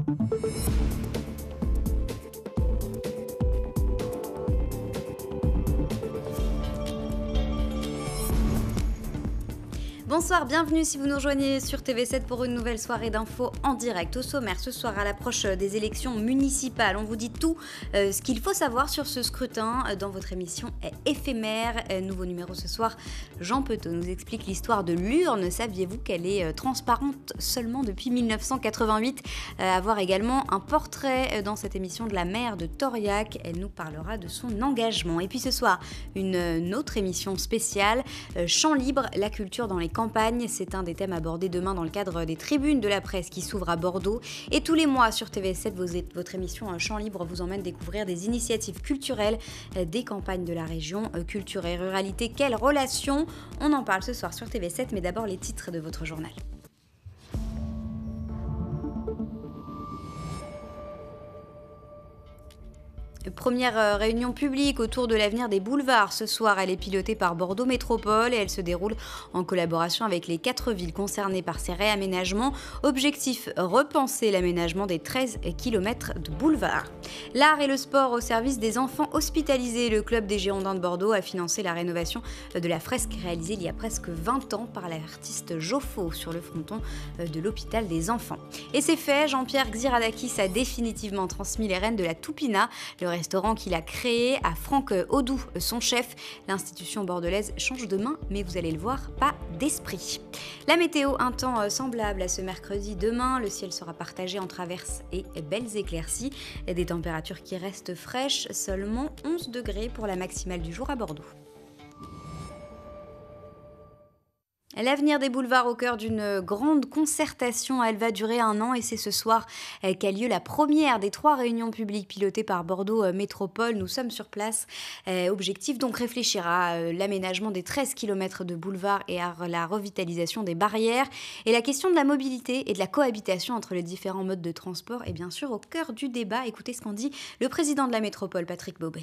Bonsoir, bienvenue si vous nous rejoignez sur TV7 pour une nouvelle soirée d'infos en direct. Au sommaire, ce soir à l'approche des élections municipales, on vous dit tout ce qu'il faut savoir sur ce scrutin dans votre émission éphémère. Nouveau numéro ce soir, Jean Petot nous explique l'histoire de l'urne. Saviez-vous qu'elle est transparente seulement depuis 1988 Avoir également un portrait dans cette émission de la maire de Thoriac. Elle nous parlera de son engagement. Et puis ce soir, une autre émission spéciale, Champ libre, la culture dans les campagnes. C'est un des thèmes abordés demain dans le cadre des tribunes de la presse qui s'ouvrent à Bordeaux. Et tous les mois sur TV7, votre émission Champ libre vous emmène découvrir des initiatives culturelles des campagnes de la région. Culture et ruralité, quelle relation? On en parle ce soir sur TV7, mais d'abord les titres de votre journal. Première réunion publique autour de l'avenir des boulevards. Ce soir, elle est pilotée par Bordeaux Métropole et elle se déroule en collaboration avec les 4 villes concernées par ces réaménagements. Objectif, repenser l'aménagement des 13 km de boulevards. L'art et le sport au service des enfants hospitalisés. Le club des Girondins de Bordeaux a financé la rénovation de la fresque réalisée il y a presque 20 ans par l'artiste Joffo sur le fronton de l'hôpital des enfants. Et c'est fait, Jean-Pierre Xiradakis a définitivement transmis les rênes de la Toupina, le restaurant qu'il a créé à Franck Audou, son chef. L'institution bordelaise change de main, mais vous allez le voir, pas d'esprit. La météo, un temps semblable à ce mercredi. Demain, le ciel sera partagé entre averses et belles éclaircies. Des températures qui restent fraîches, seulement 11 degrés pour la maximale du jour à Bordeaux. L'avenir des boulevards au cœur d'une grande concertation, elle va durer 1 an et c'est ce soir qu'a lieu la première des 3 réunions publiques pilotées par Bordeaux Métropole. Nous sommes sur place. Objectif donc réfléchir à l'aménagement des 13 km de boulevards et à la revitalisation des barrières. Et la question de la mobilité et de la cohabitation entre les différents modes de transport est bien sûr au cœur du débat. Écoutez ce qu'en dit le président de la métropole, Patrick Baubé.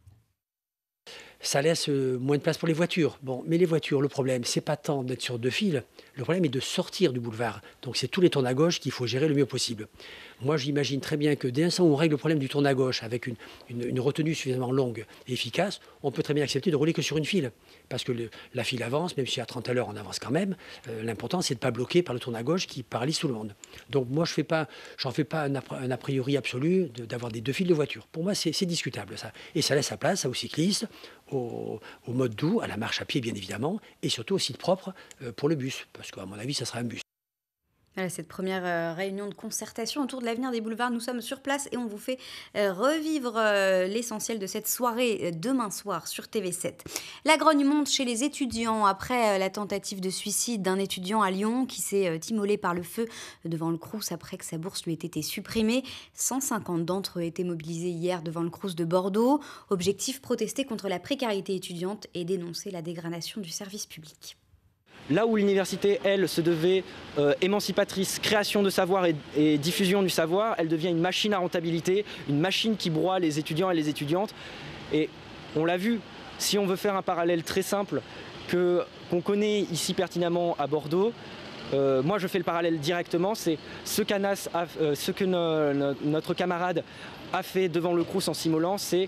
Ça laisse moins de place pour les voitures. Bon, mais les voitures, le problème, c'est pas tant d'être sur 2 fils, le problème est de sortir du boulevard. Donc c'est tous les tours à gauche qu'il faut gérer le mieux possible. Moi, j'imagine très bien que dès l'instant où on règle le problème du tour à gauche avec une retenue suffisamment longue et efficace, on peut très bien accepter de rouler que sur une file. Parce que la file avance, même si à 30 à l'heure, on avance quand même. L'important, c'est de ne pas bloquer par le tour à gauche qui paralyse tout le monde. Donc moi, j'en fais pas un a priori absolu d'avoir des 2 files de voitures. Pour moi, c'est discutable, ça. Et ça laisse sa place aux cyclistes, au mode doux, à la marche à pied, bien évidemment, et surtout au site propre pour le bus. Parce qu'à mon avis, ça sera un bus. Voilà, cette première réunion de concertation autour de l'avenir des boulevards. Nous sommes sur place et on vous fait revivre l'essentiel de cette soirée demain soir sur TV7. La grogne monte chez les étudiants après la tentative de suicide d'un étudiant à Lyon qui s'est immolé par le feu devant le Crous après que sa bourse lui ait été supprimée. 150 d'entre eux étaient mobilisés hier devant le Crous de Bordeaux. Objectif, protester contre la précarité étudiante et dénoncer la dégradation du service public. Là où l'université, elle, se devait émancipatrice, création de savoir et diffusion du savoir, elle devient une machine à rentabilité, une machine qui broie les étudiants et les étudiantes. Et on l'a vu, si on veut faire un parallèle très simple qu'on connaît ici pertinemment à Bordeaux, moi je fais le parallèle directement, c'est ce que notre camarade a fait devant le Crous en s'immolant, c'est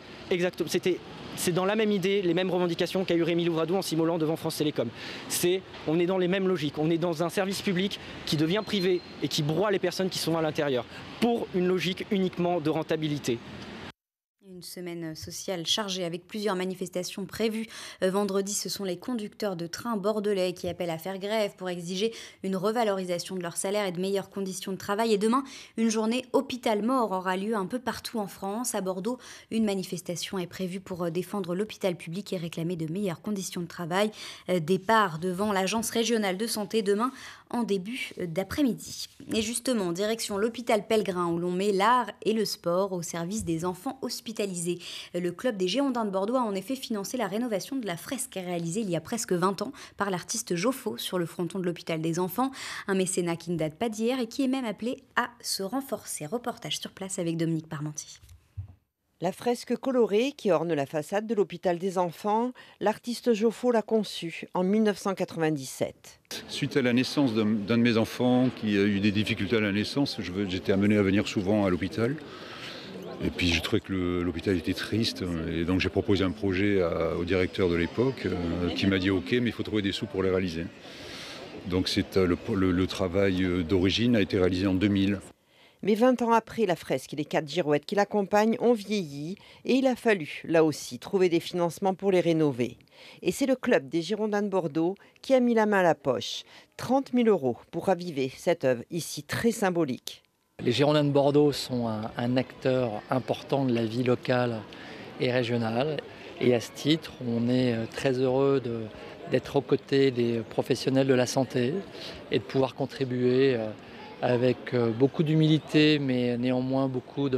dans la même idée, les mêmes revendications qu'a eu Rémi Louvradou en s'immolant devant France Télécom. On est dans les mêmes logiques. On est dans un service public qui devient privé et qui broie les personnes qui sont à l'intérieur pour une logique uniquement de rentabilité. Une semaine sociale chargée avec plusieurs manifestations prévues. Vendredi, ce sont les conducteurs de train bordelais qui appellent à faire grève pour exiger une revalorisation de leur salaire et de meilleures conditions de travail. Et demain, une journée hôpital mort aura lieu un peu partout en France. À Bordeaux, une manifestation est prévue pour défendre l'hôpital public et réclamer de meilleures conditions de travail. Départ devant l'agence régionale de santé demain en début d'après-midi. Et justement, direction l'hôpital Pellegrin où l'on met l'art et le sport au service des enfants hospitalisés. Le club des Girondins de Bordeaux a en effet financé la rénovation de la fresque réalisée il y a presque 20 ans par l'artiste Joffo sur le fronton de l'hôpital des enfants. Un mécénat qui ne date pas d'hier et qui est même appelé à se renforcer. Reportage sur place avec Dominique Parmentier. La fresque colorée qui orne la façade de l'hôpital des enfants, l'artiste Joffo l'a conçue en 1997. Suite à la naissance d'un de mes enfants qui a eu des difficultés à la naissance, j'étais amené à venir souvent à l'hôpital. Et puis je trouvais que l'hôpital était triste et donc j'ai proposé un projet au directeur de l'époque qui m'a dit ok, mais il faut trouver des sous pour les réaliser. Donc le travail d'origine a été réalisé en 2000. Mais 20 ans après, la fresque et les 4 girouettes qui l'accompagnent ont vieilli et il a fallu, là aussi, trouver des financements pour les rénover. Et c'est le club des Girondins de Bordeaux qui a mis la main à la poche. 30 000 € pour raviver cette œuvre ici très symbolique. Les Girondins de Bordeaux sont un acteur important de la vie locale et régionale. Et à ce titre, on est très heureux d'être aux côtés des professionnels de la santé et de pouvoir contribuer avec beaucoup d'humilité, mais néanmoins beaucoup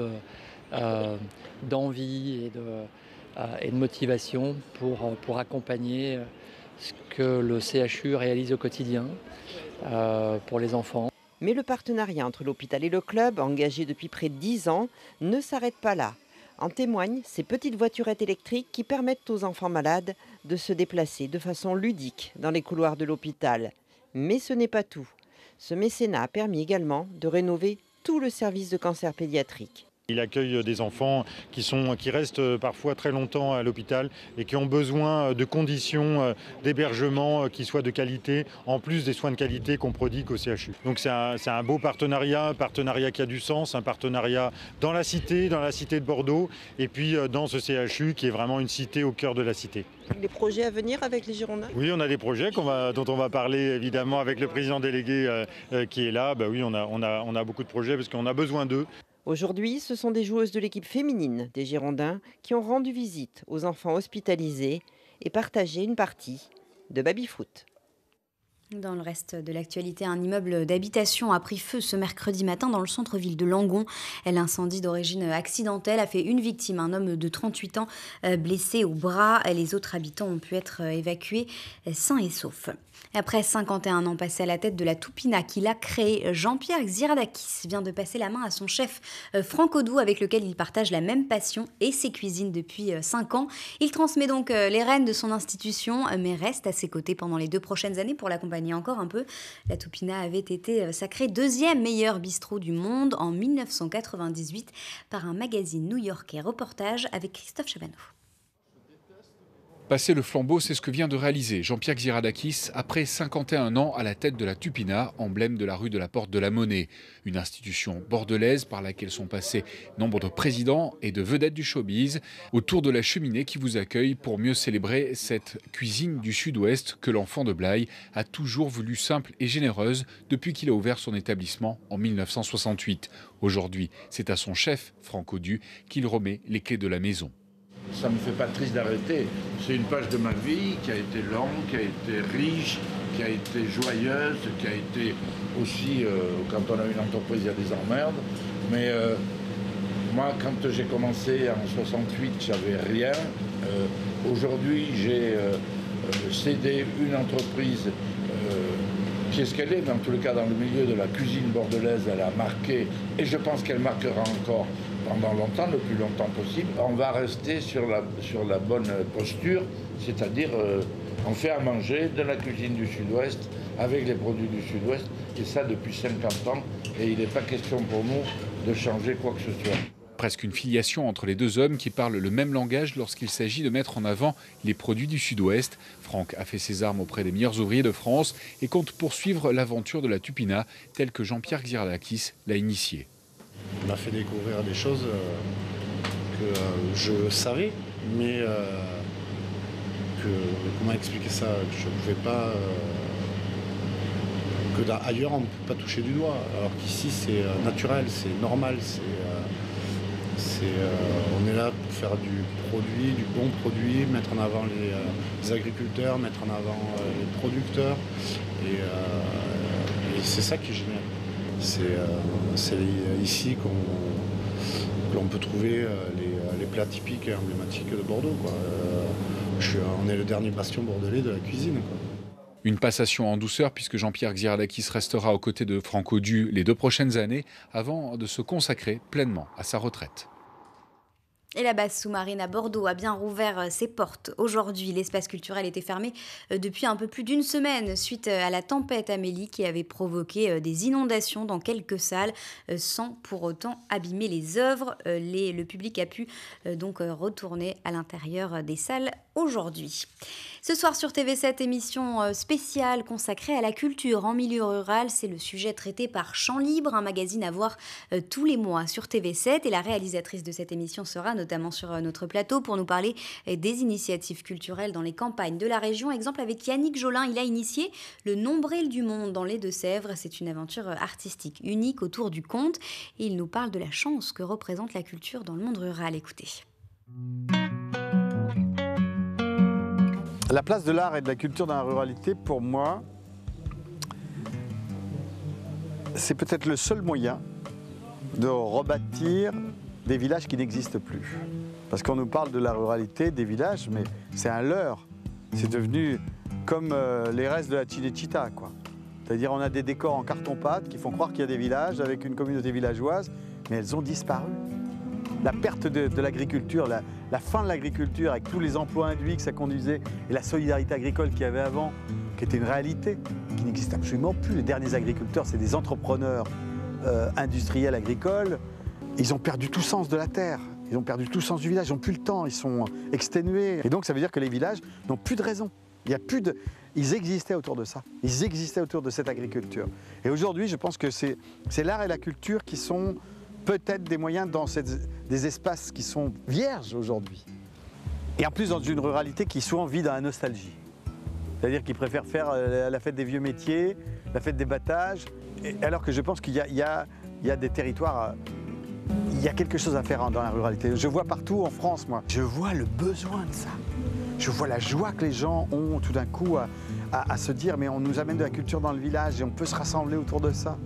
d'envie et de motivation pour accompagner ce que le CHU réalise au quotidien pour les enfants. Mais le partenariat entre l'hôpital et le club, engagé depuis près de 10 ans, ne s'arrête pas là. En témoignent ces petites voiturettes électriques qui permettent aux enfants malades de se déplacer de façon ludique dans les couloirs de l'hôpital. Mais ce n'est pas tout. Ce mécénat a permis également de rénover tout le service de cancer pédiatrique. Il accueille des enfants qui restent parfois très longtemps à l'hôpital et qui ont besoin de conditions d'hébergement qui soient de qualité, en plus des soins de qualité qu'on prodigue au CHU. Donc c'est un beau partenariat, un partenariat qui a du sens, un partenariat dans la cité de Bordeaux, et puis dans ce CHU qui est vraiment une cité au cœur de la cité. Les projets à venir avec les Girondins ? Oui, on a des projets dont on va parler évidemment avec le président délégué qui est là. Oui, on a beaucoup de projets parce qu'on a besoin d'eux. Aujourd'hui, ce sont des joueuses de l'équipe féminine des Girondins qui ont rendu visite aux enfants hospitalisés et partagé une partie de baby-foot. Dans le reste de l'actualité, un immeuble d'habitation a pris feu ce mercredi matin dans le centre-ville de Langon. L'incendie d'origine accidentelle a fait une victime, un homme de 38 ans blessé au bras. Les autres habitants ont pu être évacués sains et saufs. Après 51 ans passés à la tête de la Toupina qu'il a créée, Jean-Pierre Xiradakis vient de passer la main à son chef Franck Audoux, avec lequel il partage la même passion et ses cuisines depuis 5 ans. Il transmet donc les rênes de son institution, mais reste à ses côtés pendant les 2 prochaines années pour l'accompagner encore un peu. La Toupina avait été sacrée 2e meilleur bistrot du monde en 1998 par un magazine new-yorkais. Reportage avec Christophe Chabanneau. Passer le flambeau, c'est ce que vient de réaliser Jean-Pierre Xiradakis après 51 ans à la tête de la Toupina, emblème de la rue de la Porte de la Monnaie. Une institution bordelaise par laquelle sont passés nombre de présidents et de vedettes du showbiz, autour de la cheminée qui vous accueille pour mieux célébrer cette cuisine du Sud-Ouest que l'enfant de Blaye a toujours voulu simple et généreuse depuis qu'il a ouvert son établissement en 1968. Aujourd'hui, c'est à son chef, Franck Audoux, qu'il remet les clés de la maison. Ça ne me fait pas triste d'arrêter. C'est une page de ma vie qui a été longue, qui a été riche, qui a été joyeuse, qui a été aussi, quand on a une entreprise, il y a des emmerdes. Mais moi, quand j'ai commencé en 68, j'avais rien. Aujourd'hui, j'ai cédé une entreprise qui est ce qu'elle est, dans tous les cas dans le milieu de la cuisine bordelaise, elle a marqué, et je pense qu'elle marquera encore pendant longtemps, le plus longtemps possible. On va rester sur la bonne posture, c'est-à-dire on fait à manger de la cuisine du Sud-Ouest avec les produits du Sud-Ouest, et ça depuis 50 ans, et il n'est pas question pour nous de changer quoi que ce soit. Presque une filiation entre les deux hommes qui parlent le même langage lorsqu'il s'agit de mettre en avant les produits du Sud-Ouest. Franck a fait ses armes auprès des meilleurs ouvriers de France et compte poursuivre l'aventure de la Toupina telle que Jean-Pierre Xiradakis l'a initiée. On m'a fait découvrir des choses que je savais, mais comment expliquer ça? Je ne pouvais pas... ailleurs on ne peut pas toucher du doigt, alors qu'ici c'est naturel, c'est normal, on est là pour faire du bon produit, mettre en avant les agriculteurs, mettre en avant les producteurs, et c'est ça qui est génial. C'est ici qu'on peut trouver les plats typiques et emblématiques de Bordeaux, quoi. On est le dernier bastion bordelais de la cuisine, quoi. Une passation en douceur puisque Jean-Pierre Xiradakis restera aux côtés de Franck Audoux les 2 prochaines années avant de se consacrer pleinement à sa retraite. Et la base sous-marine à Bordeaux a bien rouvert ses portes. Aujourd'hui, l'espace culturel était fermé depuis un peu plus d'une semaine suite à la tempête Amélie qui avait provoqué des inondations dans quelques salles sans pour autant abîmer les œuvres. Le public a pu donc retourner à l'intérieur des salles aujourd'hui. Ce soir sur TV7, émission spéciale consacrée à la culture en milieu rural. C'est le sujet traité par Champs Libres, un magazine à voir tous les mois sur TV7. Et la réalisatrice de cette émission sera notamment sur notre plateau pour nous parler des initiatives culturelles dans les campagnes de la région. Exemple avec Yannick Jolin, il a initié le Nombril du Monde dans les Deux-Sèvres. C'est une aventure artistique unique autour du conte. Et il nous parle de la chance que représente la culture dans le monde rural. Écoutez. La place de l'art et de la culture dans la ruralité, pour moi, c'est peut-être le seul moyen de rebâtir des villages qui n'existent plus. Parce qu'on nous parle de la ruralité, des villages, mais c'est un leurre. C'est devenu comme les restes de la Cinecittà, quoi. C'est-à-dire on a des décors en carton-pâte qui font croire qu'il y a des villages avec une communauté villageoise, mais elles ont disparu. La perte de l'agriculture, la fin de l'agriculture avec tous les emplois induits que ça conduisait et la solidarité agricole qu'il y avait avant, qui était une réalité, qui n'existe absolument plus. Les derniers agriculteurs, c'est des entrepreneurs industriels agricoles. Ils ont perdu tout sens de la terre, ils ont perdu tout sens du village, ils n'ont plus le temps, ils sont exténués. Et donc ça veut dire que les villages n'ont plus de raison. Il y a plus de... Ils existaient autour de ça, ils existaient autour de cette agriculture. Et aujourd'hui, je pense que c'est l'art et la culture qui sont peut-être des moyens dans des espaces qui sont vierges aujourd'hui. Et en plus dans une ruralité qui souvent vit dans la nostalgie. C'est-à-dire qu'ils préfèrent faire la fête des vieux métiers, la fête des battages, alors que je pense qu'il y a des territoires, il y a quelque chose à faire dans la ruralité. Je vois partout en France, moi, je vois le besoin de ça. Je vois la joie que les gens ont tout d'un coup à se dire mais on nous amène de la culture dans le village et on peut se rassembler autour de ça.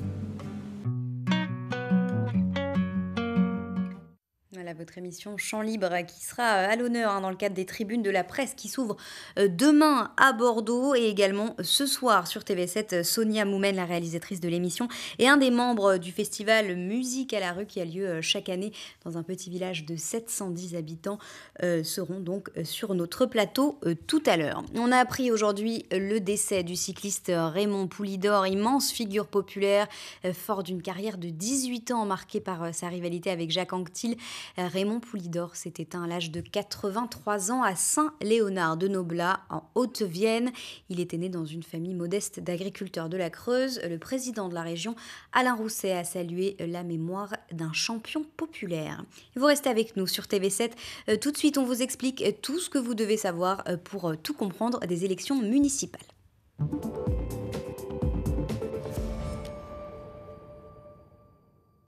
Voilà votre émission Champs Libres qui sera à l'honneur dans le cadre des tribunes de la presse qui s'ouvrent demain à Bordeaux et également ce soir sur TV7. Sonia Moumen, la réalisatrice de l'émission, et un des membres du festival Musique à la rue qui a lieu chaque année dans un petit village de 710 habitants seront donc sur notre plateau tout à l'heure. On a appris aujourd'hui le décès du cycliste Raymond Poulidor, immense figure populaire, fort d'une carrière de 18 ans marquée par sa rivalité avec Jacques Anquetil. Raymond Poulidor s'est éteint à l'âge de 83 ans à Saint-Léonard-de-Noblat, en Haute-Vienne. Il était né dans une famille modeste d'agriculteurs de la Creuse. Le président de la région, Alain Rousset, a salué la mémoire d'un champion populaire. Vous restez avec nous sur TV7. Tout de suite, on vous explique tout ce que vous devez savoir pour tout comprendre des élections municipales.